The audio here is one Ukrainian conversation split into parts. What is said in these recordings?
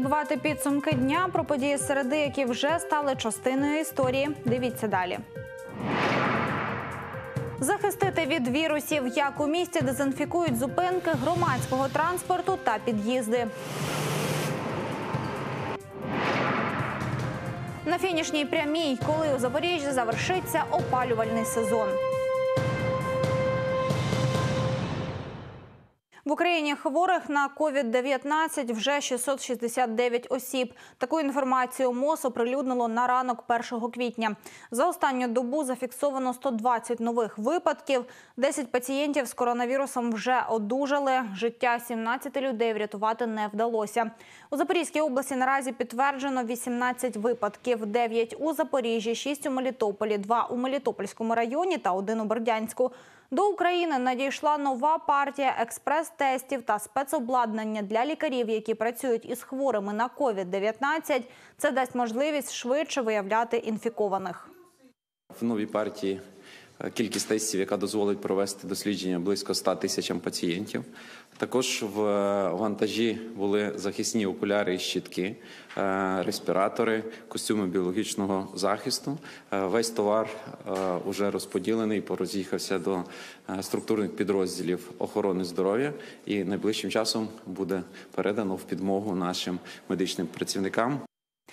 підбивати підсумки дня, про події середи, які вже стали частиною історії. Дивіться далі. Захистити від вірусів, як у місті дезінфікують зупинки громадського транспорту та під'їзди. На фінішній прямій, коли у Запоріжжі завершиться опалювальний сезон. В Україні хворих на COVID-19 вже 669 осіб. Таку інформацію МОЗ оприлюднило на ранок 1 квітня. За останню добу зафіксовано 120 нових випадків. 10 пацієнтів з коронавірусом вже одужали. Життя 17 людей врятувати не вдалося. У Запорізькій області наразі підтверджено 18 випадків. 9 у Запоріжжі, 6 у Мелітополі, 2 у Мелітопольському районі та 1 у Бердянську. До України надійшла нова партія експрес-тестів та спецобладнання для лікарів, які працюють із хворими на COVID-19. Це дасть можливість швидше виявляти інфікованих. В новій партії кількість тестів, яка дозволить провести дослідження близько 100 тисячам пацієнтів. Також в вантажі були захисні окуляри і щитки, респіратори, костюми біологічного захисту. Весь товар вже розподілений, пороз'їхався до структурних підрозділів охорони здоров'я і найближчим часом буде передано в підмогу нашим медичним працівникам.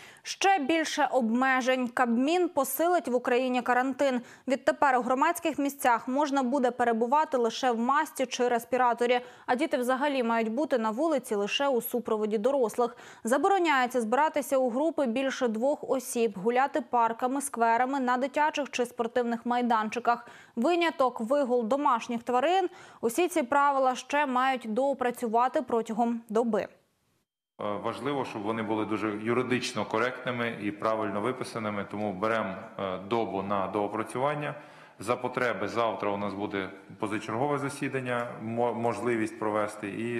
Ще більше обмежень. Кабмін посилить в Україні карантин. Відтепер у громадських місцях можна буде перебувати лише в масці чи респіраторі, а діти взагалі мають бути на вулиці лише у супроводі дорослих. Забороняється збиратися у групи більше 2 осіб, гуляти парками, скверами, на дитячих чи спортивних майданчиках. Виняток – вигул домашніх тварин. Усі ці правила ще мають доопрацювати протягом доби. Важливо, щоб вони були дуже юридично коректними і правильно виписаними, тому беремо добу на доопрацювання. За потреби завтра у нас буде позачергове засідання, можливість провести, і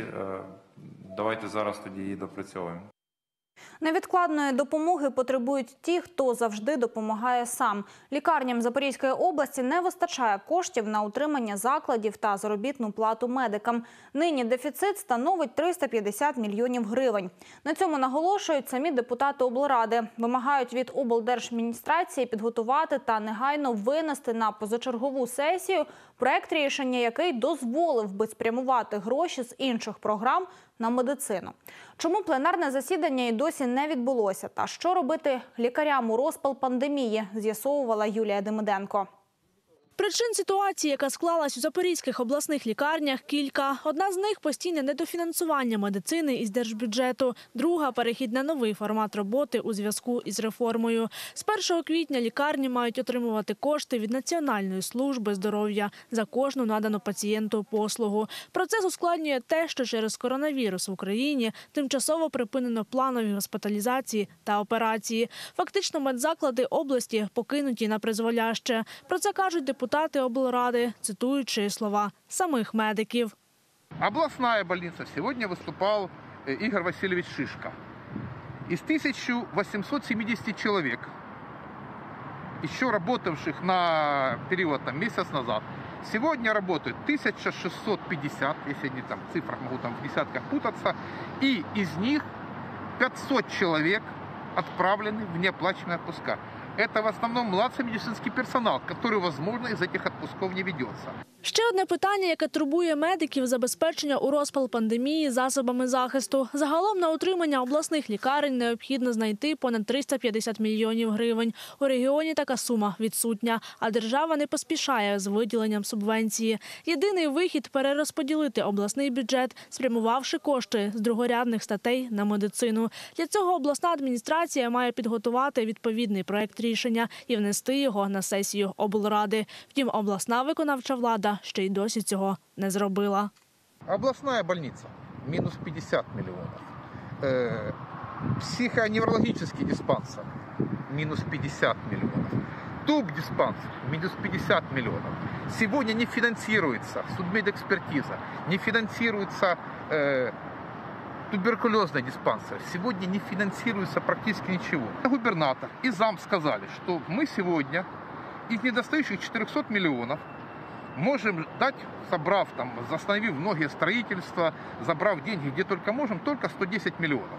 давайте зараз тоді її допрацьовуємо. Невідкладної допомоги потребують ті, хто завжди допомагає сам. Лікарням Запорізької області не вистачає коштів на утримання закладів та заробітну плату медикам. Нині дефіцит становить 350 мільйонів гривень. На цьому наголошують самі депутати облради. Вимагають від облдержадміністрації підготувати та негайно винести на позачергову сесію проект рішення, який дозволив би спрямувати гроші з інших програм на медицину. Чому пленарне засідання і досі не відбулося? Та що робити лікарям у розпал пандемії, з'ясовувала Юлія Демиденко. Причин ситуації, яка склалась у запорізьких обласних лікарнях, кілька. Одна з них – постійне недофінансування медицини із держбюджету. Друга – перехід на новий формат роботи у зв'язку із реформою. З 1 квітня лікарні мають отримувати кошти від Національної служби здоров'я за кожну надану пацієнту послугу. Процес ускладнює те, що через коронавірус в Україні тимчасово припинено планові госпіталізації та операції. Фактично медзаклади області покинуті на призволяще. Про це кажуть депутати облради, цитуючи слова самих медиків. Областная больница. Сегодня выступал Игорь Васильевич Шишко. Из 1870 человек, еще работавших на период месяц назад, сегодня работают 1650, если не там в цифрах могу там в десятках путаться, и из них 500 человек отправлены в неоплачиваемые отпуска. Это в основном младший медицинский персонал, который, возможно, из этих отпусков не ведется. Ще одне питання, яке турбує медиків – забезпечення у розпал пандемії засобами захисту. Загалом на утримання обласних лікарень необхідно знайти понад 350 мільйонів гривень. У регіоні така сума відсутня, а держава не поспішає з виділенням субвенції. Єдиний вихід – перерозподілити обласний бюджет, спрямувавши кошти з другорядних статей на медицину. Для цього обласна адміністрація має підготувати відповідний проект рішення і внести його на сесію облради. Втім, обласна виконавча влада ще й досі цього не зробила. Областная больница – минус 50 миллионов. Психоневрологический диспансер – минус 50 миллионов. Тубдиспансер – минус 50 миллионов. Сегодня не финансируется судмедэкспертиза, не финансируется туберкулезный диспансер. Сегодня не финансируется практически ничего. Губернатор и зам сказали, что мы сегодня из недостающих 400 миллионов можем дать, собрав остановив многие строительства, забрав деньги где только можем, только 110 миллионов. То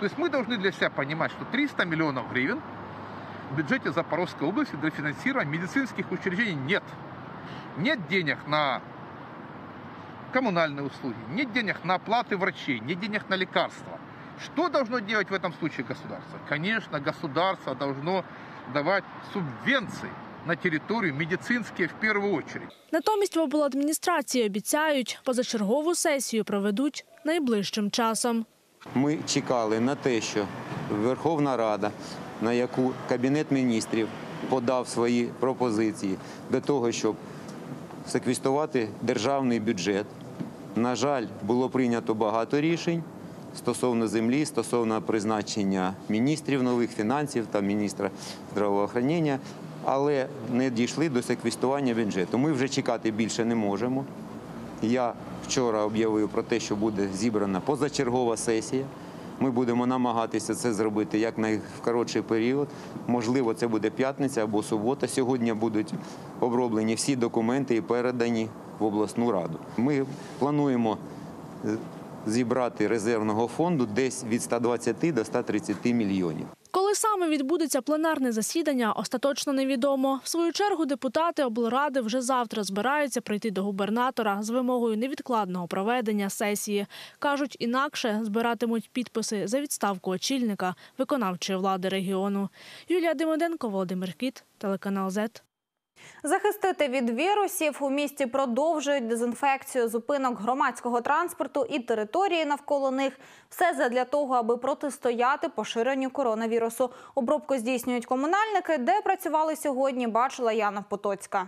То есть мы должны для себя понимать, что 300 миллионов гривен в бюджете Запорожской области для финансирования медицинских учреждений нет. Нет денег на коммунальные услуги, нет денег на оплаты врачей, нет денег на лекарства. Что должно делать в этом случае государство? Конечно, государство должно давать субвенции на територію медицинські в першу чергу. Натомість в обладміністрації обіцяють, позачергову сесію проведуть найближчим часом. Ми чекали на те, що Верховна Рада, на яку Кабінет міністрів подав свої пропозиції для того, щоб секвестувати державний бюджет. На жаль, було прийнято багато рішень стосовно землі, стосовно призначення міністрів нових фінансів та міністра здравоохранення, але не дійшли до секвестування бюджету. Ми вже чекати більше не можемо. Я вчора об'явив про те, що буде зібрана позачергова сесія. Ми будемо намагатися це зробити як найкоротший період. Можливо, це буде п'ятниця або субота. Сьогодні будуть оброблені всі документи і передані в обласну раду. Ми плануємо зібрати резервного фонду десь від 120 до 130 мільйонів. Коли саме відбудеться пленарне засідання, остаточно невідомо. В свою чергу депутати облради вже завтра збираються прийти до губернатора з вимогою невідкладного проведення сесії. Кажуть, інакше збиратимуть підписи за відставку очільника виконавчої влади регіону. Юлія Демиденко, Володимир Кіт, телеканал ЗЕТ. Захистити від вірусів у місті продовжують дезінфекцію зупинок громадського транспорту і території навколо них. Все задля того, аби протистояти поширенню коронавірусу. Обробку здійснюють комунальники. Де працювали сьогодні, бачила Яна Потоцька.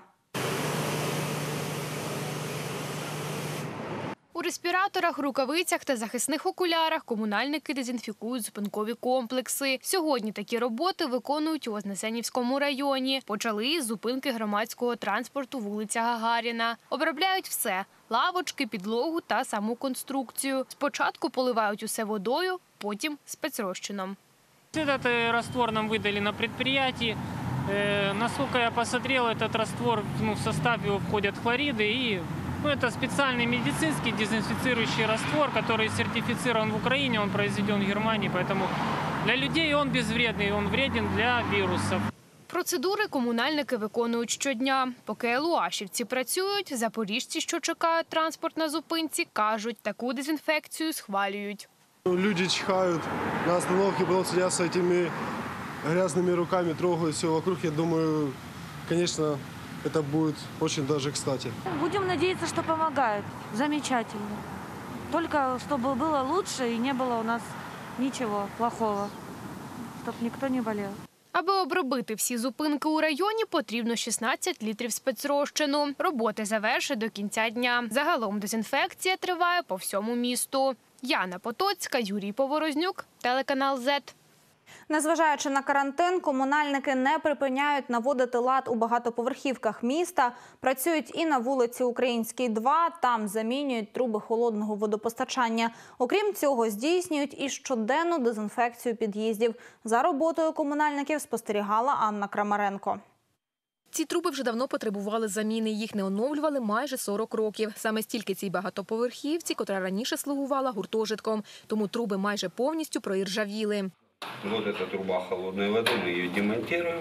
У респіраторах, рукавицях та захисних окулярах комунальники дезінфікують зупинкові комплекси. Сьогодні такі роботи виконують у Вознесенівському районі. Почали із зупинки громадського транспорту вулиця Гагаріна. Обробляють все – лавочки, підлогу та саму конструкцію. Спочатку поливають усе водою, потім спецрозчином. Этот раствор нам выдали на предприятии. Насколько я посмотрел, этот раствор, в состав его входят хлориды и это специальный медицинский дезинфицирующий раствор, который сертифицирован в Украине, он произведен в Германии, поэтому для людей он безвредный, он вреден для вирусов. Процедури комунальники виконують щодня. Поки елуашівці працюють, запоріжці, що чекають транспорт на зупинці, кажуть, таку дезінфекцію схвалюють. Люди чихают на остановке, потом сидят с этими грязными руками, трогают все вокруг. Я думаю, конечно, это будет очень даже кстати. Будем надеяться, что помогает. Замечательно. Только чтобы было лучше и не было у нас ничего плохого. Чтобы никто не болел. Аби обробити всі зупинки у районі, потрібно 16 літрів спецрозчину. Роботи завершать до кінця дня. Загалом дезінфекція триває по всьому місту. Яна Потоцька, Юрій Поворознюк, телеканал ЗЕТ. Незважаючи на карантин, комунальники не припиняють наводити лад у багатоповерхівках міста. Працюють і на вулиці Українській, 2, там замінюють труби холодного водопостачання. Окрім цього, здійснюють і щоденну дезінфекцію під'їздів. За роботою комунальників спостерігала Анна Крамаренко. Ці труби вже давно потребували заміни. Їх не оновлювали майже 40 років. Саме стільки цій багатоповерхівці, котра раніше слугувала гуртожитком. Тому труби майже повністю проіржавіли. Вот эта труба холодной воды, мы ее демонтируем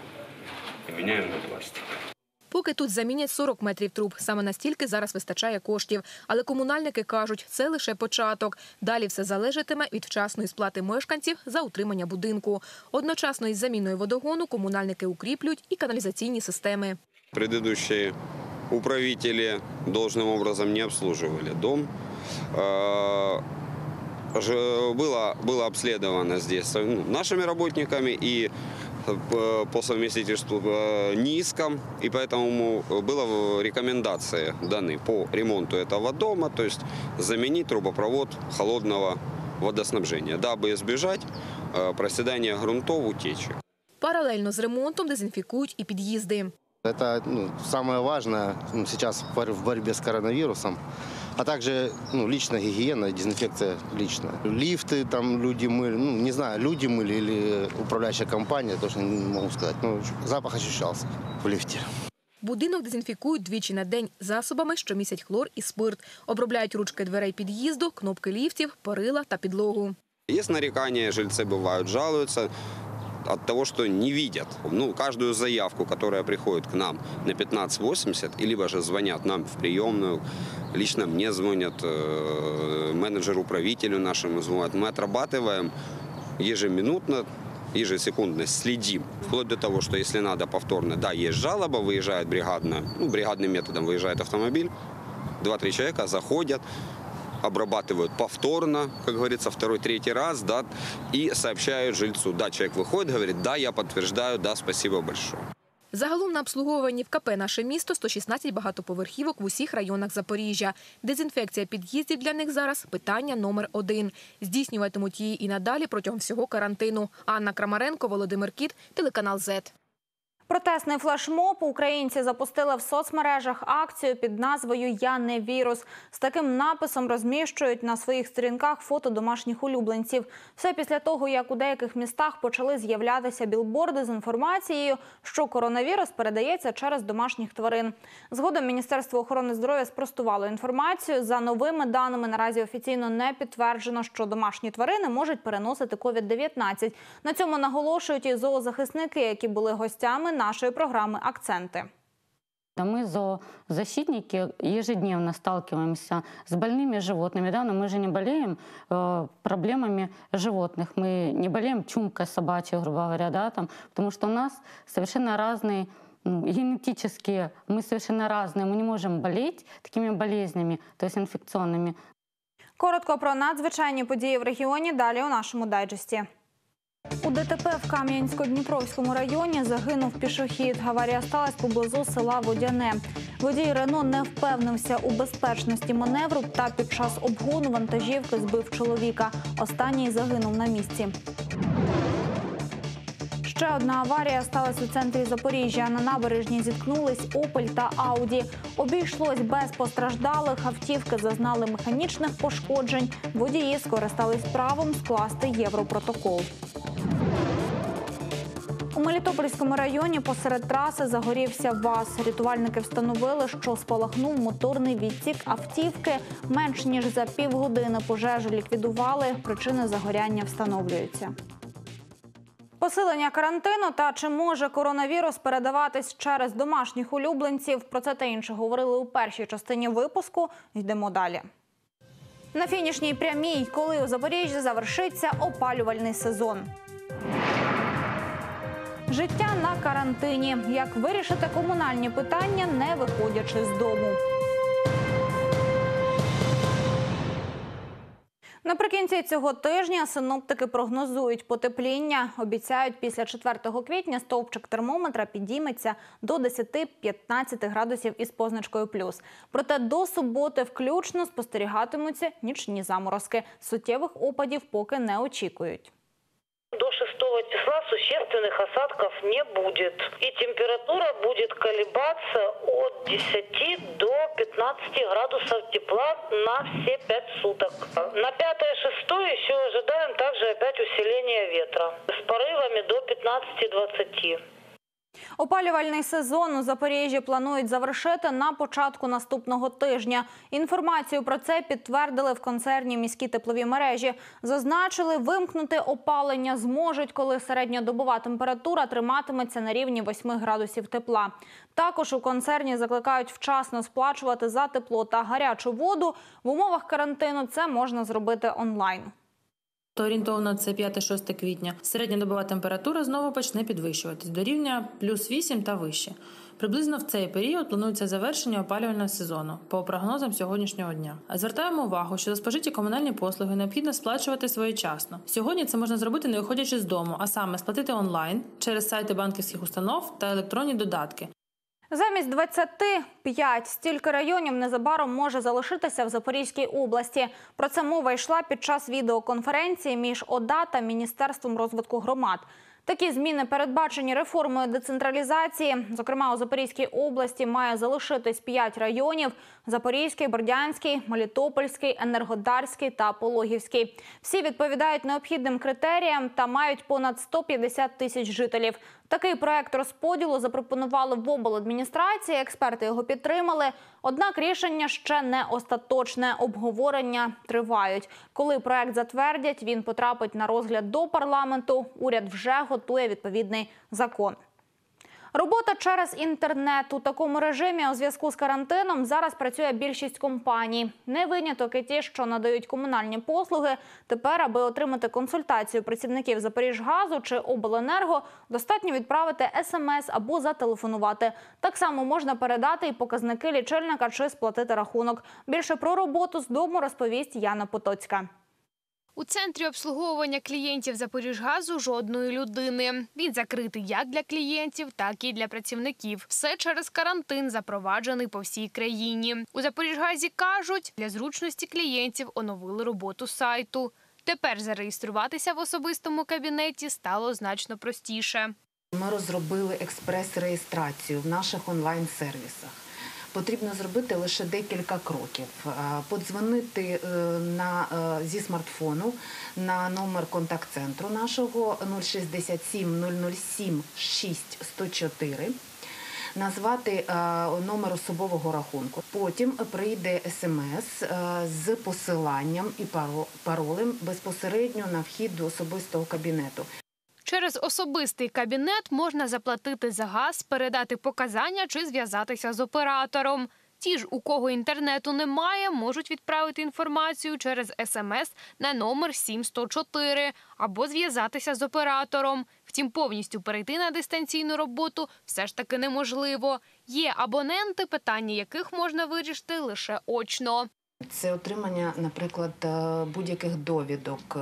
и меняем на пластик. Поки тут замінять 40 метрів труб. Саме настільки зараз вистачає коштів. Але комунальники кажуть, це лише початок. Далі все залежатиме від вчасної сплати мешканців за утримання будинку. Одночасно із заміною водогону комунальники укріплюють і каналізаційні системи. Предыдущие управители должным образом не обслуживали дом. Было обследовано здесь нашими работниками и по совместительству НИИСком, и поэтому была рекомендация даны по ремонту этого дома, то есть заменить трубопровод холодного водоснабжения, дабы избежать проседания грунтов, утечек. Паралельно з ремонтом дезінфікують і під'їзди. Это самое важное сейчас в борьбе с коронавирусом, а также личная гигиена, дезинфекция личная. Лифты там люди мыли, не знаю, люди мыли или управляющая компания, точно не могу сказать, но запах ощущался в лифте. Будинок дезінфікують двічі на день засобами, що містять хлор і спирт. Обробляють ручки дверей під'їзду, кнопки ліфтів, перила та підлогу. Есть нарекания, жильцы бывают, жалуются от того, что не видят. Каждую заявку, которая приходит к нам на 1580, либо же звонят нам в приемную, лично мне звонят, менеджеру-правителю нашему звонят. Мы отрабатываем ежеминутно, ежесекундно, следим. Вплоть до того, что если надо повторно, да, есть жалоба, выезжает бригадным методом выезжает автомобиль, 2-3 человека заходят, обрабатывают повторно, как говорится, второй, третий раз, да, и сообщают жильцу. Да, человек выходит, говорит, да, я подтверждаю, да, спасибо большое. Загалом на обслуговуванні в КП «Наше місто» 116 багатоповерхівок в усіх районах Запоріжжя. Дезінфекція під'їздів для них зараз – питання номер 1. Здійснюватимуть її і надалі протягом всього карантину. Анна Крамаренко, Володимир Кіт, телеканал ЗЕТ. Протестний флешмоб українці запустили в соцмережах акцію під назвою «Я не вірус». З таким написом розміщують на своїх сторінках фото домашніх улюбленців. Все після того, як у деяких містах почали з'являтися білборди з інформацією, що коронавірус передається через домашніх тварин. Згодом Міністерство охорони здоров'я спростувало інформацію. За новими даними, наразі офіційно не підтверджено, що домашні тварини можуть переносити COVID-19. На цьому наголошують і зоозахисники, які були гостями нашої програми «Акценти». Мы, зоозащитники, ежедневно сталкиваемся с больными животными. Да? Но мы же не болеем проблемами животных. Мы не болеем чумкой собачьей, грубо говоря, да? Потому что у нас совершенно разные генетические, мы совершенно разные. Мы не можем болеть такими болезнями, то есть инфекционными. Коротко про надзвичайні події в регіоні далі у нашому дайджесті. У ДТП в Кам'янсько-Дніпровському районі загинув пішохід. Аварія сталася поблизу села Водяне. Водій Рено не впевнився у безпечності маневру та під час обгону вантажівки збив чоловіка. Останній загинув на місці. Ще одна аварія сталася у центрі Запоріжжя. На набережній зіткнулись «Опель» та «Ауді». Обійшлось без постраждалих, автівки зазнали механічних пошкоджень. Водії скористались правом скласти європротокол. У Мелітопольському районі посеред траси загорівся ВАЗ. Рятувальники встановили, що спалахнув моторний відсік автівки. Менш ніж за півгодини пожежу ліквідували. Причини загоряння встановлюються. Посилення карантину та чи може коронавірус передаватись через домашніх улюбленців? Про це та інше говорили у першій частині випуску. Йдемо далі. На фінішній прямій, коли у Запоріжжі завершиться опалювальний сезон. Життя на карантині. Як вирішити комунальні питання, не виходячи з дому. Наприкінці цього тижня синоптики прогнозують потепління. Обіцяють, після 4 квітня стовпчик термометра підійметься до 10-15 градусів із позначкою плюс. Проте до суботи включно спостерігатимуться нічні заморозки. Суттєвих опадів поки не очікують. До 6 числа существенных осадков не будет. И температура будет колебаться от 10 до 15 градусов тепла на все 5 суток. На 5-6 еще ожидаем также опять усиление ветра с порывами до 15-20. Опалювальний сезон у Запоріжжі планують завершити на початку наступного тижня. Інформацію про це підтвердили в концерні «Міські теплові мережі». Зазначили, вимкнути опалення зможуть, коли середньодобова температура триматиметься на рівні 8 градусів тепла. Також у концерні закликають вчасно сплачувати за тепло та гарячу воду. В умовах карантину це можна зробити онлайн. То орієнтовно це 5-6 квітня. Середньодобова температура знову почне підвищуватись до рівня плюс 8 та вище. Приблизно в цей період планується завершення опалювального сезону, по прогнозам сьогоднішнього дня. Звертаємо увагу, що за спожиті комунальні послуги необхідно сплачувати своєчасно. Сьогодні це можна зробити, не виходячи з дому, а саме сплатити онлайн, через сайти банківських установ та електронні додатки. Замість 25 стільки районів незабаром може залишитися в Запорізькій області. Про це мова йшла під час відеоконференції між ОДА та Міністерством розвитку громад. Такі зміни передбачені реформою децентралізації. Зокрема, у Запорізькій області має залишитись 5 районів – Запорізький, Бердянський, Мелітопольський, Енергодарський та Пологівський. Всі відповідають необхідним критеріям та мають понад 150 тисяч жителів. Такий проект розподілу запропонували в обладміністрації, експерти його підтримали. Однак рішення ще не остаточне. Обговорення тривають. Коли проект затвердять, він потрапить на розгляд до парламенту. Уряд вже готує відповідний закон. Робота через інтернет. У такому режимі у зв'язку з карантином зараз працює більшість компаній. Не виняток і ті, що надають комунальні послуги. Тепер, аби отримати консультацію працівників Запоріжгазу чи Обленерго, достатньо відправити смс або зателефонувати. Так само можна передати і показники лічильника чи сплатити рахунок. Більше про роботу з дому розповість Яна Потоцька. У центрі обслуговування клієнтів Запоріжгазу жодної людини. Він закритий як для клієнтів, так і для працівників. Все через карантин, запроваджений по всій країні. У Запоріжгазі кажуть, для зручності клієнтів оновили роботу сайту. Тепер зареєструватися в особистому кабінеті стало значно простіше. Ми розробили експрес-реєстрацію в наших онлайн-сервісах. Потрібно зробити лише декілька кроків. Подзвонити зі смартфону на номер контакт-центру нашого 067 007 6104, назвати номер особового рахунку. Потім прийде смс з посиланням і паролем безпосередньо на вхід до особистого кабінету. Через особистий кабінет можна заплатити за газ, передати показання чи зв'язатися з оператором. Ті ж, у кого інтернету немає, можуть відправити інформацію через СМС на номер 7104 або зв'язатися з оператором. Втім, повністю перейти на дистанційну роботу все ж таки неможливо. Є абоненти, питання яких можна вирішити лише очно. Це отримання, наприклад, будь-яких довідок.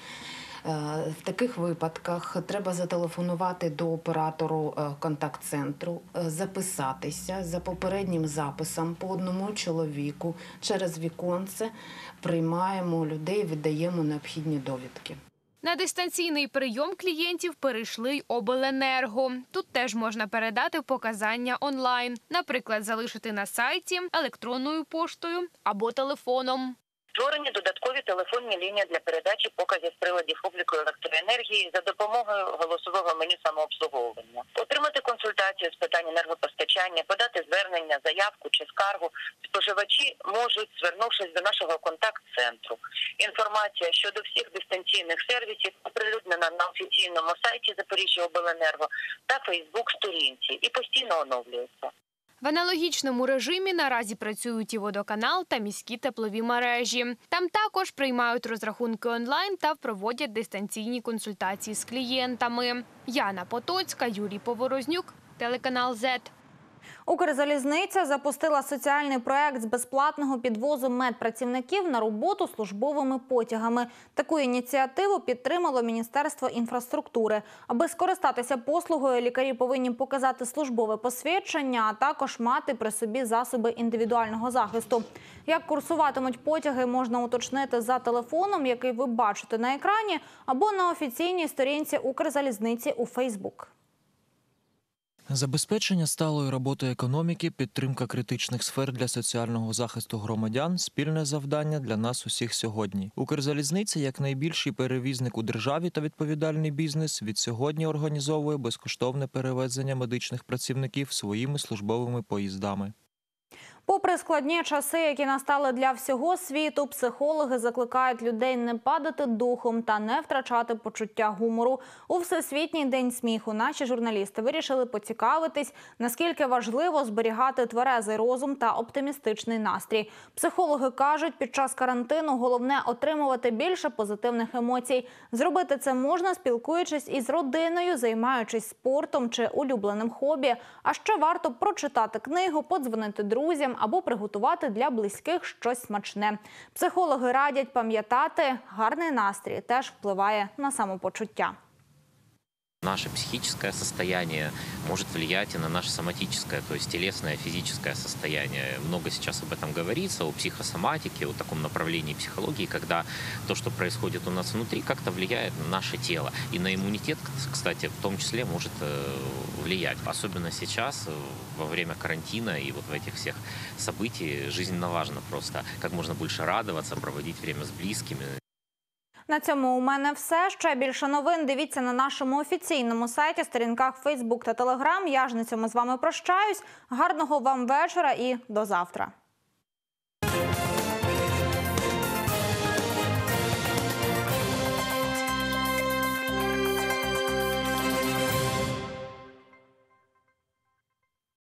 В таких випадках треба зателефонувати до оператору контакт-центру, записатися за попереднім записом по одному чоловіку. Через віконце приймаємо людей, видаємо необхідні довідки. На дистанційний прийом клієнтів перейшли й Обленерго. Тут теж можна передати показання онлайн. Наприклад, залишити на сайті, електронною поштою або телефоном. Створені додаткові телефонні лінії для передачі показів приладів обліку електроенергії за допомогою голосового меню самообслуговування. Отримати консультацію з питань енергопостачання, подати звернення, заявку чи скаргу споживачі можуть, звернувшись до нашого контакт-центру. Інформація щодо всіх дистанційних сервісів оприлюднена на офіційному сайті Запоріжжяобленерго та Фейсбук-сторінці і постійно оновлюється. В аналогічному режимі наразі працюють і водоканал та міські теплові мережі. Там також приймають розрахунки онлайн та проводять дистанційні консультації з клієнтами. Яна Потоцька, Юрій Поворознюк, телеканал Z. Укрзалізниця запустила соціальний проект з безплатного підвозу медпрацівників на роботу службовими потягами. Таку ініціативу підтримало Міністерство інфраструктури. Аби скористатися послугою, лікарі повинні показати службове посвідчення, а також мати при собі засоби індивідуального захисту. Як курсуватимуть потяги, можна уточнити за телефоном, який ви бачите на екрані, або на офіційній сторінці Укрзалізниці у Фейсбук. Забезпечення сталої роботи економіки, підтримка критичних сфер для соціального захисту громадян – спільне завдання для нас усіх сьогодні. Укрзалізниця, як найбільший перевізник у державі та відповідальний бізнес, від сьогодні організовує безкоштовне перевезення медичних працівників своїми службовими поїздами. Попри складні часи, які настали для всього світу, психологи закликають людей не падати духом та не втрачати почуття гумору. У Всесвітній день сміху наші журналісти вирішили поцікавитись, наскільки важливо зберігати тверезий розум та оптимістичний настрій. Психологи кажуть, під час карантину головне отримувати більше позитивних емоцій. Зробити це можна, спілкуючись із родиною, займаючись спортом чи улюбленим хобі. А ще варто прочитати книгу, подзвонити друзям або приготувати для близьких щось смачне. Психологи радять пам'ятати, гарний настрій теж впливає на самопочуття. Наше психическое состояние может влиять и на наше соматическое, то есть телесное, физическое состояние. Много сейчас об этом говорится, о психосоматике, о таком направлении психологии, когда то, что происходит у нас внутри, как-то влияет на наше тело. И на иммунитет, кстати, в том числе может влиять. Особенно сейчас, во время карантина и вот в этих всех событий, жизненно важно просто как можно больше радоваться, проводить время с близкими. На цьому у мене все. Ще більше новин дивіться на нашому офіційному сайті, сторінках Facebook та Telegram. Я ж на цьому з вами прощаюсь. Гарного вам вечора і до завтра.